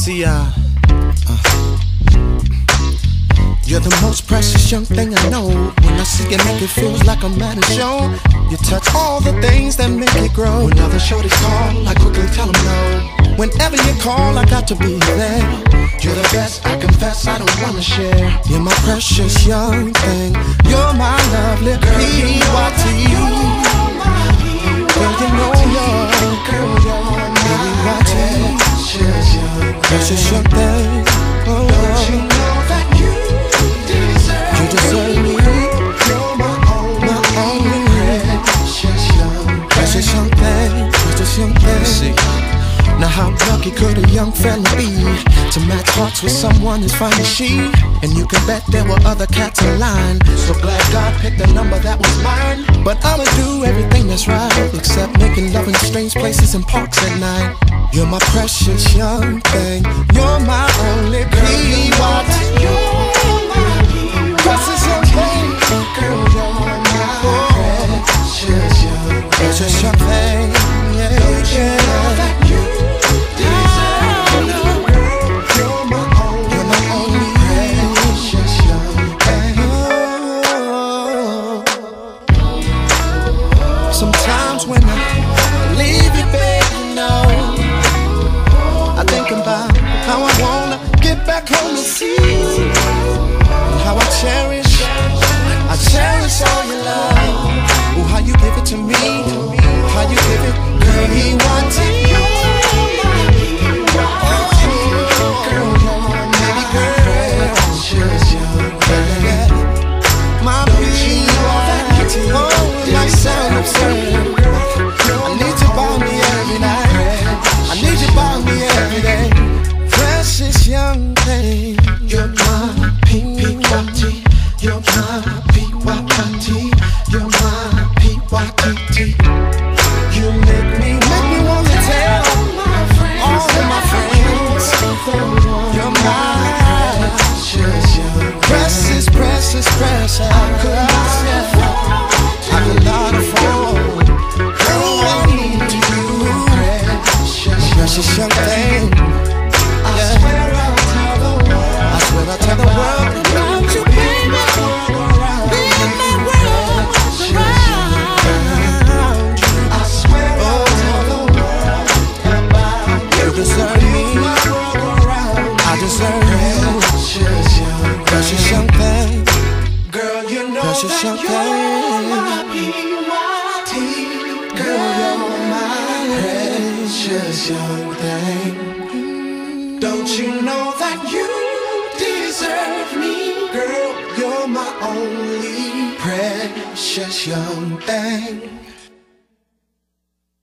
See, you're the most precious young thing I know. When I see you make it feels like I'm at a show. You touch all the things that make it grow. When other shorties call, I quickly tell them no. Whenever you call, I got to be there. You're the best, I confess, I don't wanna share. You're my precious young thing. You're my lovely PYT. Girl, you know you're PYT. Precious young thing. Oh, don't you know that you deserve me? You're my only precious young thing. Precious young thing. Now how lucky could a young fella be to match hearts with someone as fine as she? And you can bet there were other cats in line. So glad God picked the number that was mine. But I'ma do everything that's right, except making love in strange places and parks at night. You're my precious young thing. You're my only PYT. Precious young thing. Girl, you're my precious young thing. Yeah, yeah. Sometimes when I leave you, baby, no, I think about how I wanna get back home and see you, and how I cherish all your love. Oh, how you give it to me, how you give it, girl, he wants it. Young thing, you're my PYT, you're my PYT, you're my PYT. You make me wanna tell all of my friends, you're my precious, precious, precious. I could not afford going to you, precious young thing. I tell the world about you, baby. Be in my world around you. I swear I'll tell the world about you. You deserve me. I deserve you. Precious young thing. Girl, you know precious that you're my PYT. Girl, you're my precious young thing. Don't you know that you deserve me? Girl, you're my only precious young thing.